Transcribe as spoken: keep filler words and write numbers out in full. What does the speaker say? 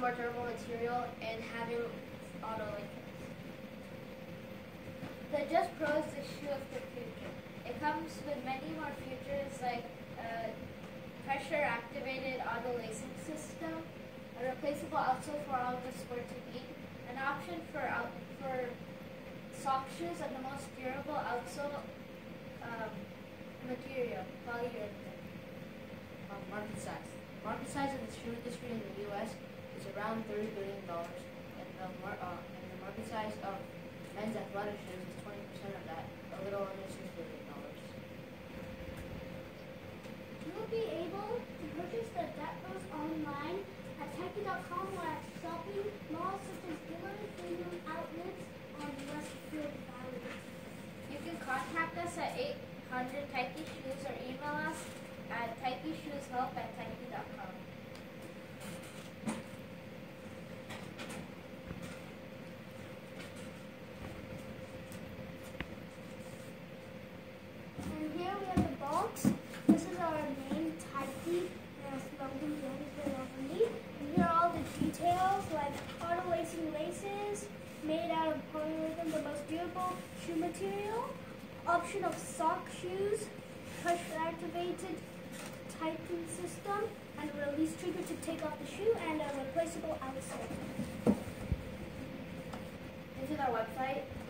more durable material and having auto linkage. The Just Pro is the shoe of the future. It comes with many more features like a pressure-activated auto lacing system, a replaceable outsole for all the sports you need, an option for out for sock shoes, and the most durable outsole um, material, polyurethane. Um, market size. Market size of the shoe industry in the U S is around thirty billion dollars, and the mar uh, and the market size of men's athletic shoes is twenty percent of that, a little under six billion dollars. You will be able to purchase the That Pros online at Tike dot com or at shopping malls such as dealers, premium outlets on Westfield Valley. You can contact us at eight hundred Tike Shoes or email us at tikeshoeshelp at Tike dot com. And here we have the box. This is our name, Tike, and our slogan, July fourteen. And here are all the details like auto lacing laces made out of polyurethane, the most durable shoe material, option of sock shoes, pressure activated tightening system, and a release trigger to take off the shoe, and a replaceable outsole. Visit our website